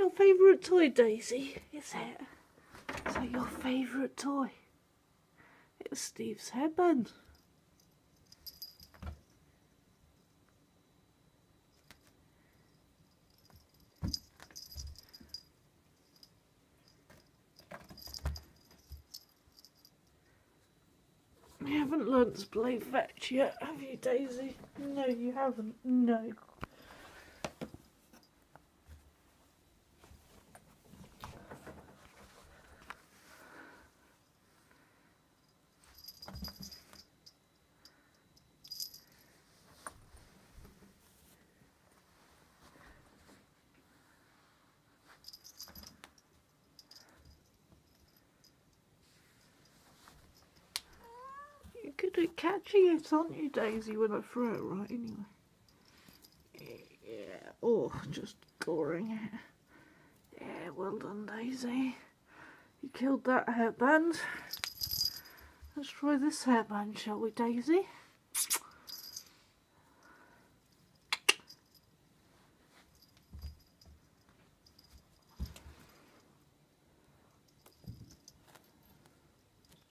your favourite toy, Daisy? Is it? Is that your favourite toy? It's Steve's hairband. You haven't learnt to play fetch yet, have you, Daisy? No, you haven't. No. You're good at catching it, aren't you, Daisy, when I throw it right anyway? Yeah, oh, just goring it. Yeah, well done, Daisy. You killed that hairband. Let's try this hairband, shall we, Daisy?